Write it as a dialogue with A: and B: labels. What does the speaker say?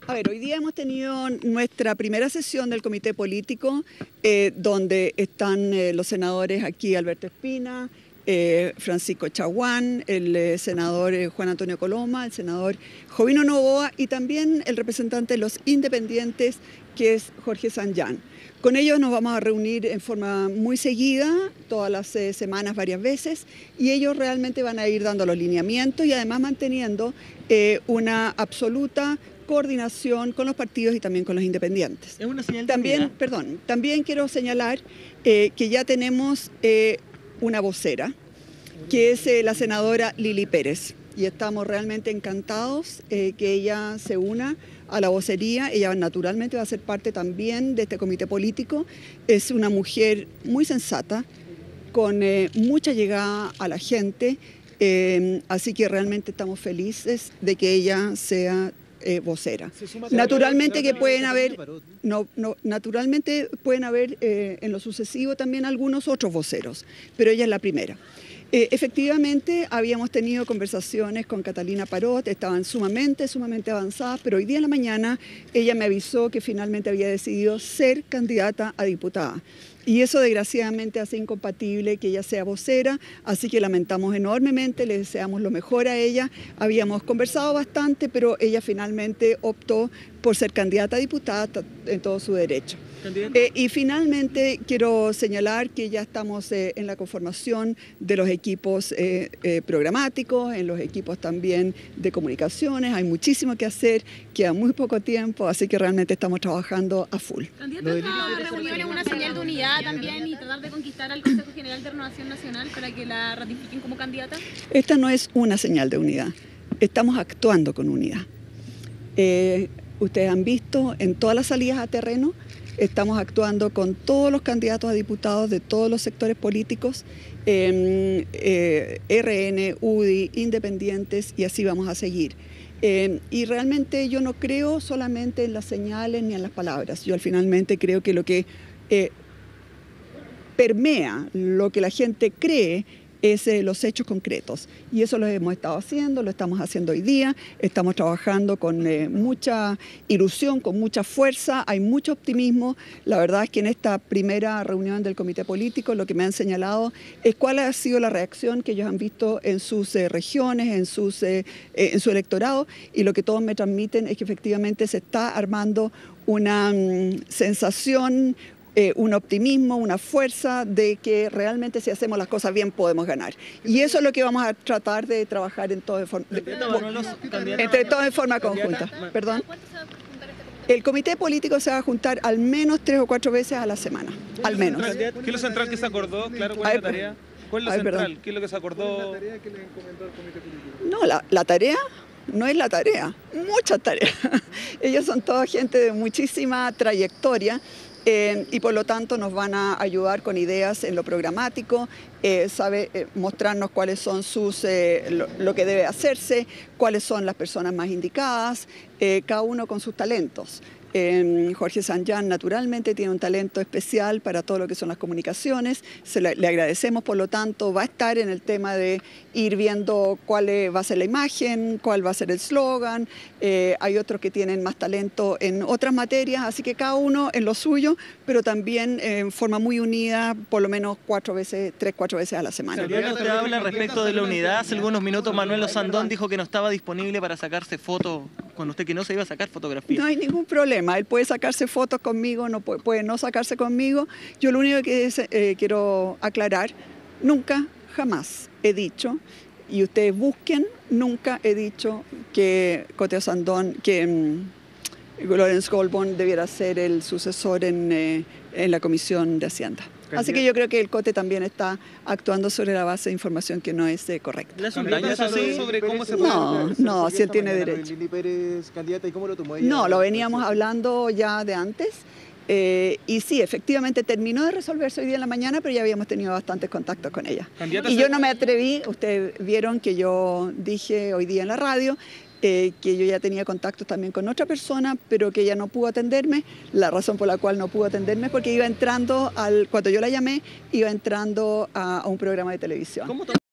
A: A ver, hoy día hemos tenido nuestra primera sesión del comité político, donde están los senadores aquí, Alberto Espina, Francisco Chaguán, el senador Juan Antonio Coloma, el senador Jovino Novoa y también el representante de los independientes, que es Jorge Sanján. Con ellos nos vamos a reunir en forma muy seguida, todas las semanas, varias veces, y ellos realmente van a ir dando los lineamientos y además manteniendo una absoluta coordinación con los partidos y también con los independientes.
B: Es una señal de unidad.
A: También quiero señalar que ya tenemos una vocera, que es la senadora Lili Pérez, y estamos realmente encantados que ella se una a la vocería. Ella naturalmente va a ser parte también de este comité político. Es una mujer muy sensata, con mucha llegada a la gente, así que realmente estamos felices de que ella sea vocera. Naturalmente que pueden haber, naturalmente pueden haber en lo sucesivo también algunos otros voceros, pero ella es la primera. Efectivamente, habíamos tenido conversaciones con Catalina Parot, estaban sumamente avanzadas, pero hoy día en la mañana ella me avisó que finalmente había decidido ser candidata a diputada. Y eso desgraciadamente hace incompatible que ella sea vocera, así que lamentamos enormemente, le deseamos lo mejor a ella. Habíamos conversado bastante, pero ella finalmente optó por ser candidata a diputada en todo su derecho. Y finalmente quiero señalar que ya estamos en la conformación de los equipos programáticos, en los equipos también de comunicaciones. Hay muchísimo que hacer, queda muy poco tiempo, así que realmente estamos trabajando a full.
C: ¿Candidata, esta reunión es una señal de unidad también y tratar de conquistar al Consejo General de Renovación Nacional para que la ratifiquen como candidata?
A: Esta no es una señal de unidad, estamos actuando con unidad. Ustedes han visto en todas las salidas a terreno, estamos actuando con todos los candidatos a diputados de todos los sectores políticos, RN, UDI, independientes, y así vamos a seguir. Y realmente yo no creo solamente en las señales ni en las palabras. Yo finalmente creo que lo que permea, lo que la gente cree, es los hechos concretos. Y eso lo hemos estado haciendo, lo estamos haciendo hoy día, estamos trabajando con mucha ilusión, con mucha fuerza, hay mucho optimismo. La verdad es que en esta primera reunión del comité político lo que me han señalado es cuál ha sido la reacción que ellos han visto en sus regiones, en su electorado, y lo que todos me transmiten es que efectivamente se está armando una sensación, un optimismo, una fuerza de que realmente si hacemos las cosas bien podemos ganar. Y eso es lo que vamos a tratar de trabajar en todo entre todos en forma conjunta. ¿Perdón? El comité político se va a juntar al menos 3 o 4 veces a la semana, al menos.
B: ¿Qué es lo central que se acordó? Claro, ¿cuál es la tarea? ¿Cuál es lo central? ¿Qué es lo que se acordó?
D: ¿Cuál es la tarea que le encomendó al comité político?
A: No, la tarea no es la tarea, muchas tareas. Ellos son toda gente de muchísima trayectoria. Y por lo tanto nos van a ayudar con ideas en lo programático, mostrarnos cuáles son lo que debe hacerse, cuáles son las personas más indicadas, cada uno con sus talentos. Jorge Sanján naturalmente tiene un talento especial para todo lo que son las comunicaciones, le agradecemos, por lo tanto va a estar en el tema de ir viendo cuál va a ser la imagen, cuál va a ser el eslogan. Hay otros que tienen más talento en otras materias, así que cada uno en lo suyo, pero también en forma muy unida, por lo menos 3, 4 veces a la semana.
B: Usted habla respecto de la unidad. Hace algunos minutos Manuel Osandón dijo que no estaba disponible para sacarse fotos con usted, que no se iba a sacar fotografías.
A: No hay ningún problema, él puede sacarse fotos conmigo, puede no sacarse conmigo. Yo lo único que quiero aclarar, nunca, jamás he dicho, y ustedes busquen, nunca he dicho que Cote Osandón, que Lorenz Goldborn debiera ser el sucesor en la Comisión de Hacienda. Así que yo creo que el COTE también está actuando sobre la base de información que no es correcta.
B: ¿Le hace un daño así sobre cómo se puede?
A: No, si él tiene derecho.
D: Lili Pérez, candidata, ¿y cómo lo tomó ella?
A: No, lo veníamos hablando ya de antes. Y sí, efectivamente terminó de resolverse hoy día en la mañana, pero ya habíamos tenido bastantes contactos con ella. Y yo no me atreví, ustedes vieron que yo dije hoy día en la radio, que yo ya tenía contactos también con otra persona, pero que ella no pudo atenderme. La razón por la cual no pudo atenderme es porque iba entrando, cuando yo la llamé, iba entrando a un programa de televisión.